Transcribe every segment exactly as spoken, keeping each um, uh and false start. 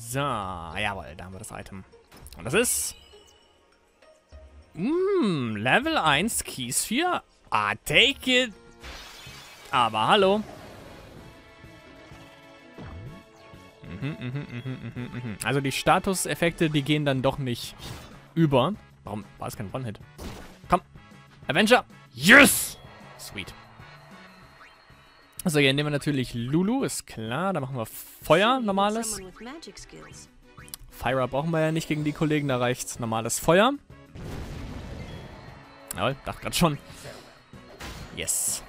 So, jawohl, da haben wir das Item. Und das ist... Mmm, Level eins Keys vier. Ah, take it. Aber hallo. Mhm, mhm, mhm, mhm, mhm. Also die Statuseffekte, die gehen dann doch nicht über. Warum war es kein One-Hit? Komm, Avenger. Yes! Sweet. So, hier nehmen wir natürlich Lulu, ist klar. Da machen wir Feuer, normales. Fire brauchen wir ja nicht gegen die Kollegen, da reicht normales Feuer. Jawohl, dachte gerade schon. Yes.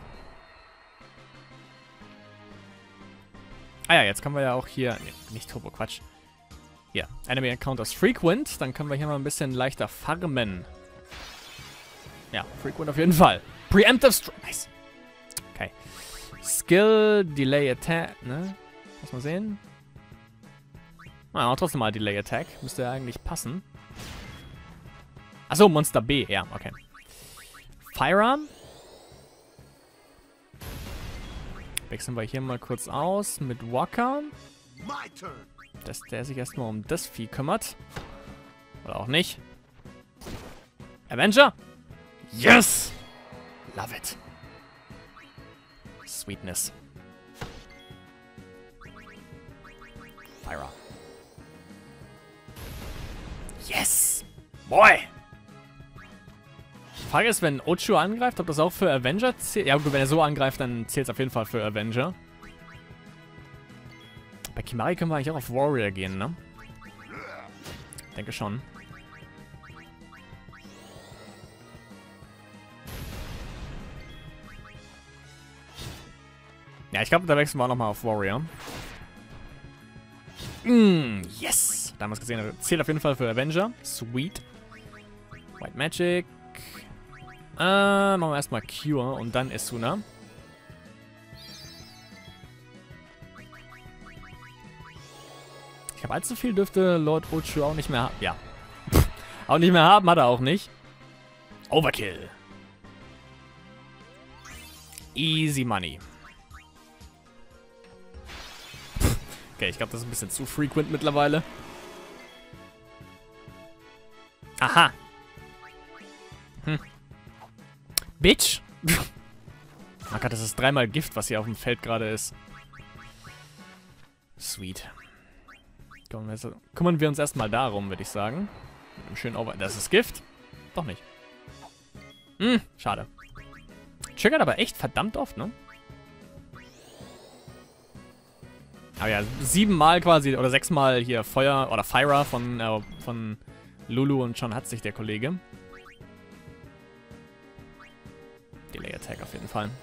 Ah ja, jetzt können wir ja auch hier... Nee, nicht Turbo, Quatsch. Hier, Enemy Encounters Frequent. Dann können wir hier mal ein bisschen leichter farmen. Ja, Frequent auf jeden Fall. Preemptive Strike. Nice. Okay. Skill, Delay Attack, ne? Muss man sehen. Ah, trotzdem mal Delay Attack. Müsste ja eigentlich passen. Achso, Monster B. Ja, okay. Firearm. Wechseln wir hier mal kurz aus mit Walker. Dass der sich erstmal um das Vieh kümmert. Oder auch nicht. Avenger. Yes! Love it. Sweetness. Fire. Yes! Boy! Die Frage ist, wenn Ocho angreift, ob das auch für Avenger zählt. Ja gut, wenn er so angreift, dann zählt es auf jeden Fall für Avenger. Bei Kimahri können wir eigentlich auch auf Warrior gehen, ne? Denke schon. Ja, ich glaube, da wechseln wir auch nochmal auf Warrior. Mm, yes! Da haben wir es gesehen. Zählt auf jeden Fall für Avenger. Sweet. White Magic. Äh, machen wir erstmal Cure und dann Esuna. Ich glaube, allzu viel dürfte Lord Ocho auch nicht mehr haben. Ja. Auch nicht mehr haben, hat er auch nicht. Overkill. Easy money. Okay, ich glaube, das ist ein bisschen zu frequent mittlerweile. Aha. Hm. Bitch. Oh Gott, das ist dreimal Gift, was hier auf dem Feld gerade ist. Sweet. Kümmern wir uns erstmal darum, würde ich sagen. Mit einem schönen Over... Das ist Gift? Doch nicht. Hm, schade. Triggert aber echt verdammt oft, ne? Aber ja, siebenmal quasi, oder sechsmal hier Feuer, oder Fire von, äh, von Lulu und schon hat sich der Kollege. Delay Attack auf jeden Fall.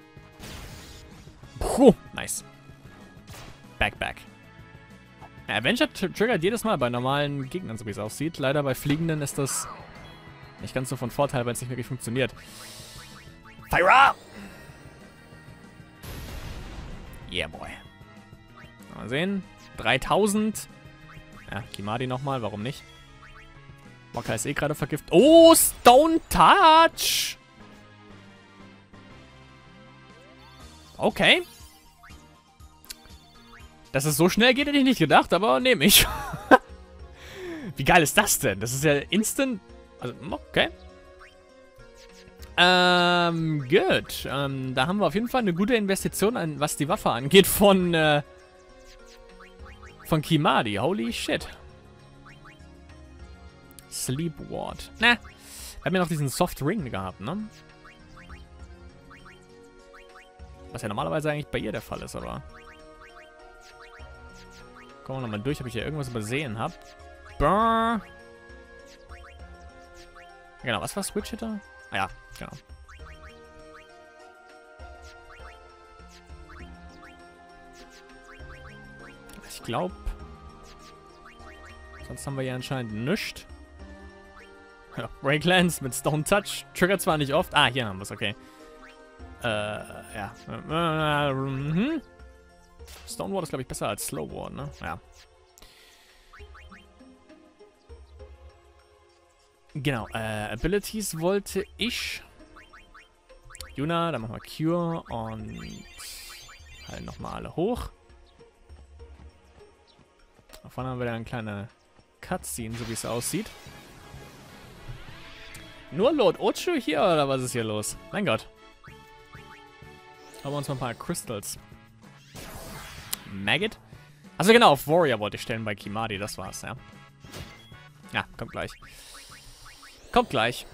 Puh, nice. Back, back. Ja, Avenger triggert jedes Mal bei normalen Gegnern, so wie es aussieht. Leider bei Fliegenden ist das nicht ganz so von Vorteil, weil es nicht wirklich funktioniert. Fire! Yeah, boy. Mal sehen. dreitausend. Ja, Kimahri nochmal, warum nicht? Walker ist eh gerade vergiftet. Oh, Stone Touch! Okay. Dass es so schnell geht, hätte ich nicht gedacht, aber nehme ich. Wie geil ist das denn? Das ist ja instant... Also, okay. Ähm, gut. Ähm, da haben wir auf jeden Fall eine gute Investition, an, was die Waffe angeht, von, äh, von Kimahri. Holy shit. Sleep Ward. Na, wir haben ja noch diesen Soft Ring gehabt, ne? Was ja normalerweise eigentlich bei ihr der Fall ist, aber... Kommen wir nochmal durch, ob ich hier irgendwas übersehen habe. Brrr. Genau, was war Switch Hitter? Ah ja, genau. Ich glaube... Sonst haben wir hier anscheinend nichts. Ja, Ray Glance mit Stone Touch. Triggert zwar nicht oft. Ah, hier haben wir es, okay. Äh, ja. Äh, mhm. Stone Ward ist, glaube ich, besser als Slow Ward, ne? Ja. Genau, äh, Abilities wollte ich. Yuna, dann machen wir Cure und halt nochmal alle hoch. vorne haben wir da eine kleine Cutscene, so wie es aussieht. Nur Lord Ochu hier, oder was ist hier los? Mein Gott. Haben wir uns mal ein paar Crystals. Maggot? Also genau, auf Warrior wollte ich stellen bei Kimahri, das war's, ja. Ja, kommt gleich. Kommt gleich.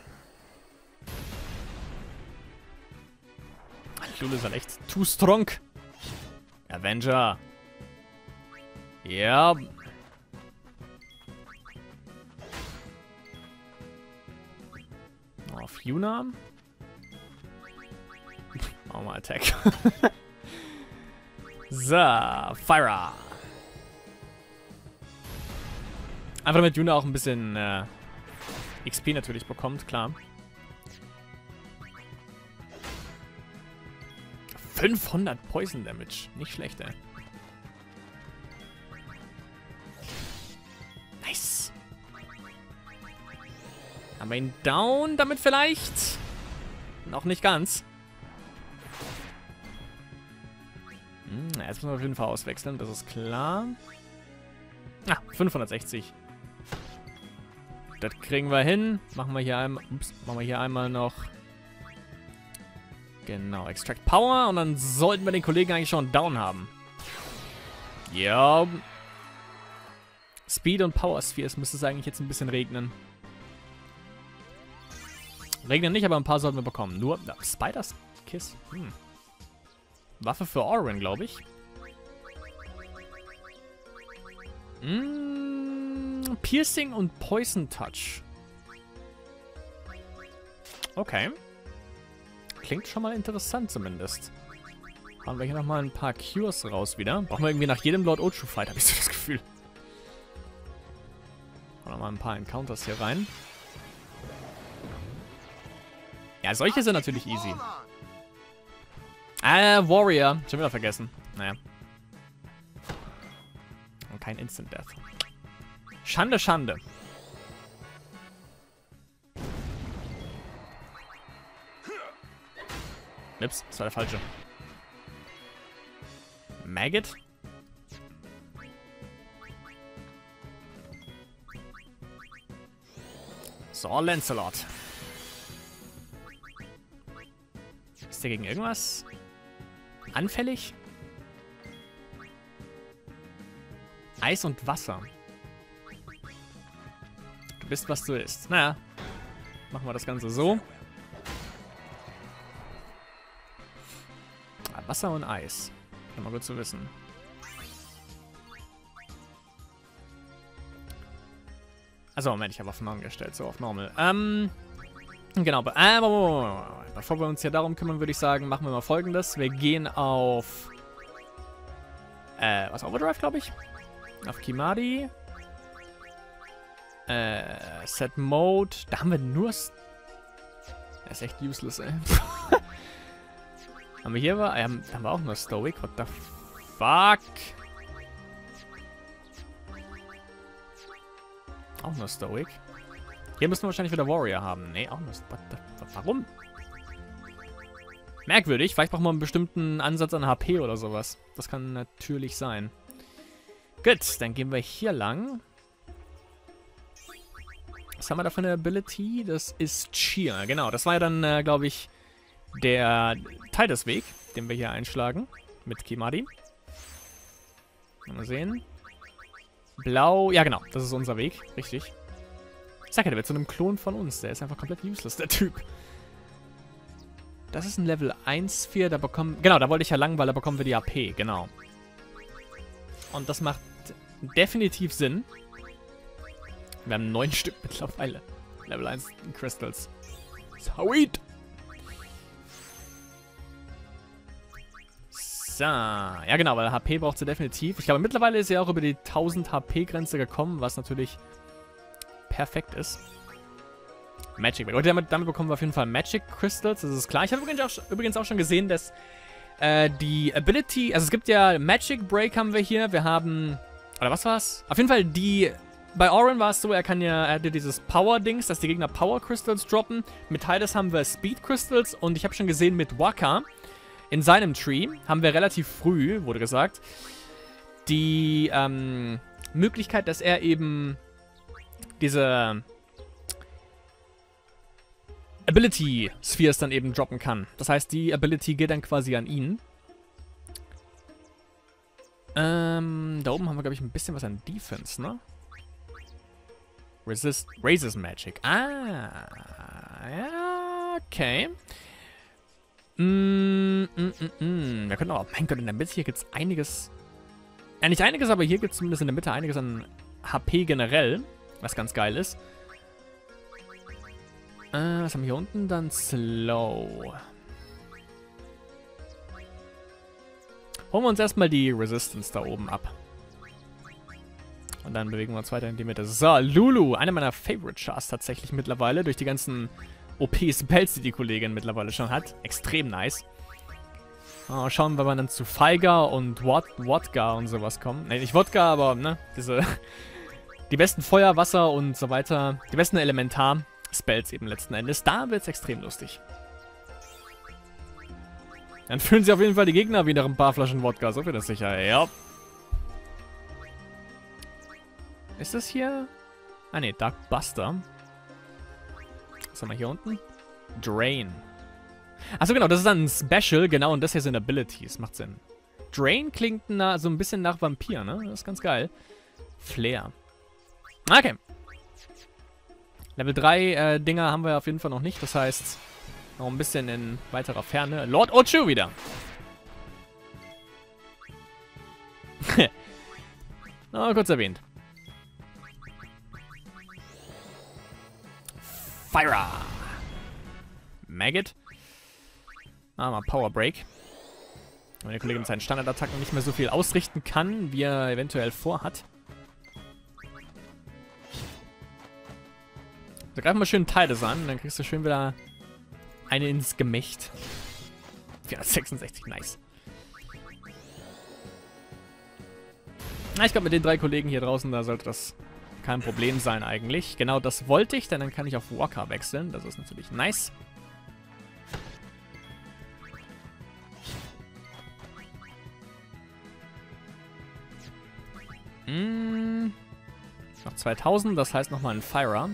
Lulu ist halt echt too strong. Avenger. Ja. Auf Yuna. Machen wir mal Attack. So, Fire. Einfach damit Yuna auch ein bisschen äh, X P natürlich bekommt, klar. fünfhundert Poison Damage. Nicht schlecht, ey. Nice. Haben wir ihn down damit vielleicht? Noch nicht ganz. Hm, jetzt müssen wir auf jeden Fall auswechseln, das ist klar. Ah, fünfhundertsechzig. Das kriegen wir hin. Machen wir hier einmal, ups, machen wir hier einmal noch... Genau, Extract Power und dann sollten wir den Kollegen eigentlich schon down haben. Ja. Speed und Power Spheres müsste es eigentlich jetzt ein bisschen regnen. Regnen nicht, aber ein paar sollten wir bekommen. Nur, na, Spider's Kiss. Hm. Waffe für Auron, glaube ich. Mm, Piercing und Poison Touch. Okay. Klingt schon mal interessant zumindest. Haben wir hier nochmal ein paar Cures raus wieder. Brauchen wir irgendwie nach jedem Lord Ochu Fight, habe ich so das Gefühl. Noch mal ein paar Encounters hier rein. Ja, solche sind natürlich easy. Ah, Warrior. Schon wieder vergessen. Naja. Und kein Instant Death. Schande, Schande. Ups, das war der falsche. Maggot? So, Lancelot. Ist der gegen irgendwas anfällig? Eis und Wasser. Du bist, was du isst. Naja, machen wir das Ganze so. Wasser und Eis. Schon mal gut zu wissen. Also, Moment, ich habe auf Normal gestellt, so auf Normal. Ähm, genau. Äh, bevor wir uns hier darum kümmern, würde ich sagen, machen wir mal Folgendes. Wir gehen auf, äh, was, Overdrive, glaube ich? Auf Kimahri. Äh, Set Mode. Da haben wir nur... Der ist echt useless, ey. Haben wir hier war, äh, haben wir auch nur Stoic. What the fuck? Auch nur Stoic. Hier müssen wir wahrscheinlich wieder Warrior haben. Nee, auch nur Stoic. Warum? Merkwürdig. Vielleicht brauchen wir einen bestimmten Ansatz an H P oder sowas. Das kann natürlich sein. Gut, dann gehen wir hier lang. Was haben wir da für eine Ability? Das ist Cheer. Genau, das war ja dann, äh, glaube ich, der Titus-Weg, den wir hier einschlagen. Mit Kimahri. Mal sehen. Blau. Ja, genau. Das ist unser Weg. Richtig. Ich sag ja, der wird zu einem Klon von uns. Der ist einfach komplett useless, der Typ. Das ist ein Level eins vier. Da bekommen... Genau, da wollte ich ja lang, weil da bekommen wir die A P. Genau. Und das macht definitiv Sinn. Wir haben neun Stück mittlerweile. Level eins Crystals. Sweet. So. Ja, genau, weil H P braucht sie definitiv. Ich glaube, mittlerweile ist sie auch über die tausend H P-Grenze gekommen, was natürlich perfekt ist. Magic Break. Und damit, damit bekommen wir auf jeden Fall Magic Crystals, das ist klar. Ich habe übrigens auch, übrigens auch schon gesehen, dass äh, die Ability, also es gibt ja Magic Break haben wir hier, wir haben, oder was war's? Auf jeden Fall die, bei Auron war es so, er kann ja, er hat ja dieses Power-Dings, dass die Gegner Power Crystals droppen. Mit Titus haben wir Speed Crystals und ich habe schon gesehen mit Wakka, in seinem Tree, haben wir relativ früh, wurde gesagt, die, ähm, Möglichkeit, dass er eben diese Ability Spheres dann eben droppen kann. Das heißt, die Ability geht dann quasi an ihn. Ähm, da oben haben wir, glaube ich, ein bisschen was an Defense, ne? Resist, Raises Magic. Ah, ja, okay. Mm, mm, mm, mm. Wir können auch, mein Gott, in der Mitte hier gibt es einiges. Ja, nicht einiges, aber hier gibt es zumindest in der Mitte einiges an H P generell, was ganz geil ist. Äh, was haben wir hier unten? Dann Slow. Holen wir uns erstmal die Resistance da oben ab. Und dann bewegen wir uns weiter in die Mitte. So, Lulu. Eine meiner Favorite Chars tatsächlich mittlerweile. Durch die ganzen O P-Spells, die die Kollegin mittlerweile schon hat. Extrem nice. Oh, schauen wir, wann dann zu Feiger und Wod Wodka und sowas kommen. Ne, nicht Wodka, aber, ne, diese... die besten Feuer, Wasser und so weiter. Die besten Elementar-Spells eben letzten Endes. Da wird es extrem lustig. Dann fühlen sie auf jeden Fall die Gegner wie nach ein paar Flaschen Wodka. So viel ist sicher. Ja. Ist das hier? Ah, ne, Dark Buster. Was haben wir hier unten? Drain. Achso, genau, das ist dann ein Special. Genau, und das hier sind Abilities. Macht Sinn. Drain klingt na, so ein bisschen nach Vampir, ne? Das ist ganz geil. Flair. Okay. Level drei äh, Dinger haben wir auf jeden Fall noch nicht. Das heißt... noch ein bisschen in weiterer Ferne. Lord Ochu wieder. Noch kurz erwähnt. Fire. Maggot. Ah, mal Power Break. Wenn der Kollege mit seinen Standardattacken nicht mehr so viel ausrichten kann, wie er eventuell vorhat. So, greif mal schön Tides an, dann kriegst du schön wieder eine ins Gemächt. vierhundertsechsundsechzig, nice. Na, ich glaube, mit den drei Kollegen hier draußen, da sollte das kein Problem sein eigentlich. Genau das wollte ich, denn dann kann ich auf Walker wechseln. Das ist natürlich nice. Hm. Noch zweitausend, das heißt nochmal ein Firer.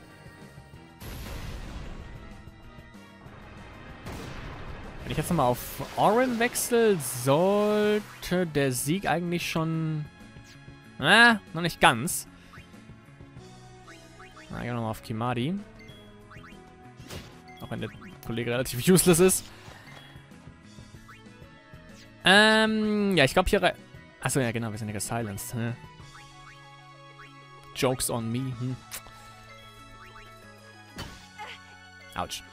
Wenn ich jetzt nochmal auf Orin wechsle, sollte der Sieg eigentlich schon... Ah, noch nicht ganz. Na, gehen wir nochmal auf Kimahri. Auch wenn der Kollege relativ useless ist. Ähm, ja, ich glaube hier... Achso, ja genau, wir sind ja gesilenced. Ne? Jokes on me. Hm. Autsch.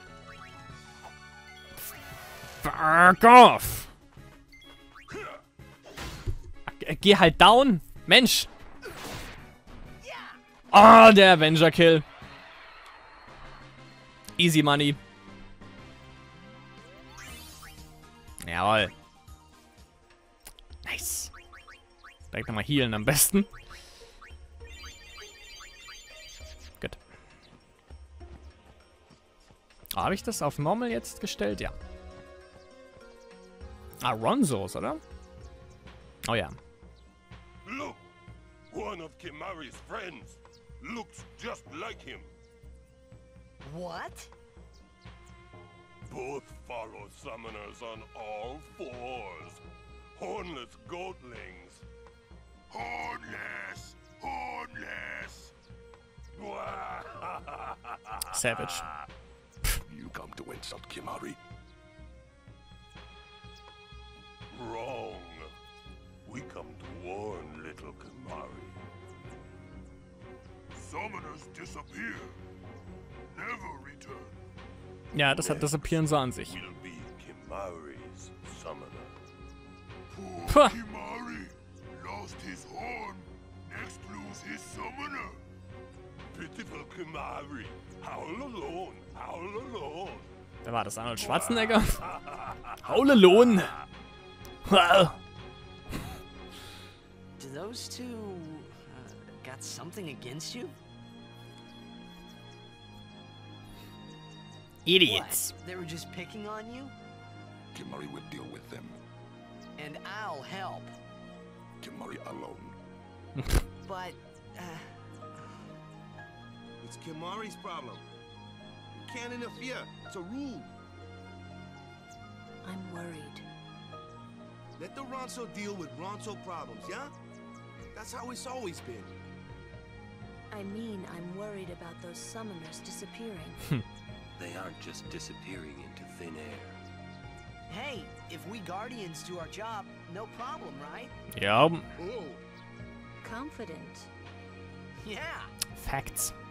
Fuck off! Geh halt down! Mensch! Oh, der Avenger-Kill. Easy Money. Jawohl. Nice. Direkt nochmal healen am besten. Gut. Oh, habe ich das auf Normal jetzt gestellt? Ja. Ah, Ronzos, oder? Oh ja. Look! One of Kimahri's friends looks just like him. What? Both follow summoners on all fours. Hornless goatlings. Hornless! Hornless! Savage. You come to insult Kimahri? Wrong. We come to warn little Kimahri. Summoners disappear. Never return. Ja, das hat Disappearen so an sich. Will be Kimahri's summoner. Puh. Kimahri lost his horn. Next lose his summoner. Pitiful Kimahri. Howl alone. Howl alone. Wer war das? Arnold Schwarzenegger? Howl alone. Wow. Do those two uh, got something against you? Idiots. What? They were just picking on you? Kimahri will deal with them. And I'll help. Kimahri alone But, uh, It's Kimari's problem. You can't interfere. It's a rule. I'm worried. Let the Ronso deal with Ronso problems, yeah? That's how it's always been. I mean, I'm worried about those summoners disappearing. They aren't just disappearing into thin air. hey, if we Guardians do our job, no problem, right? Ja, Oh. Confident. Yeah. Facts.